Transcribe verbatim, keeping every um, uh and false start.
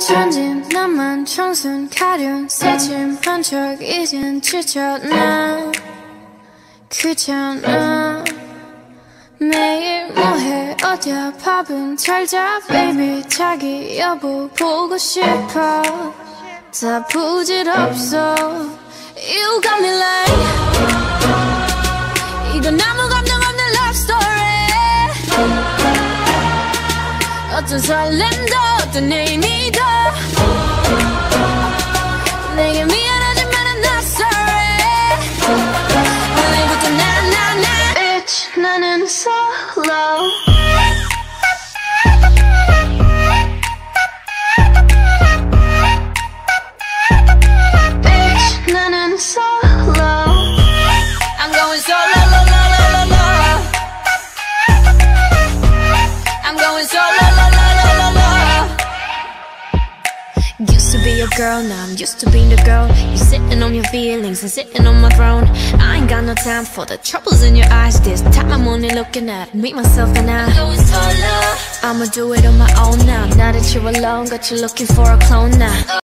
천진 나만 청순 가련 새침한 척 이젠 지쳤나 그잖아 매일 뭐해 어디야 밥은 잘자 baby 자기 여보 보고 싶어 다 부질없어 You got me like 이건 아무 감정 없는 love story 어떤 설렘도 어떤 의미도 내게 미안하지만 I'm not sorry 오늘부터 난 난 난 Bitch 나는 solo Bitch 나는 solo I'm going solo lo lo lo lo lo I'm going solo lo lo lo lo lo Used to be your girl, now I'm used to being the girl. You sitting on your feelings and sitting on my throne. I ain't got no time for the troubles in your eyes. This time I'm only looking at me, myself and I. I'ma do it on my own now. Now that you're alone, got you looking for a clone now.